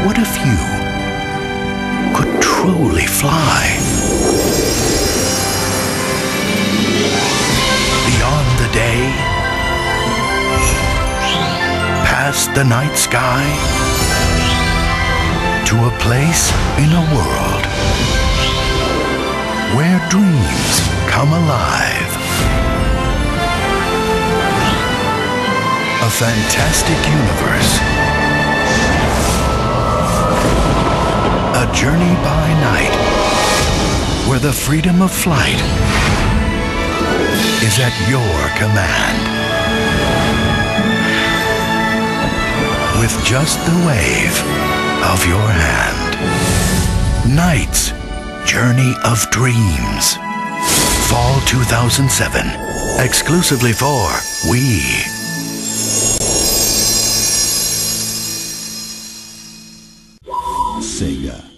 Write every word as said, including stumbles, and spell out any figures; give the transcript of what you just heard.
What if you could truly fly beyond the day, past the night sky, to a place in a world where dreams come alive? A fantastic universe. A journey by night where the freedom of flight is at your command. With just the wave of your hand. NiGHTS Journey of Dreams. Fall two thousand seven. Exclusively for Wii. Sega.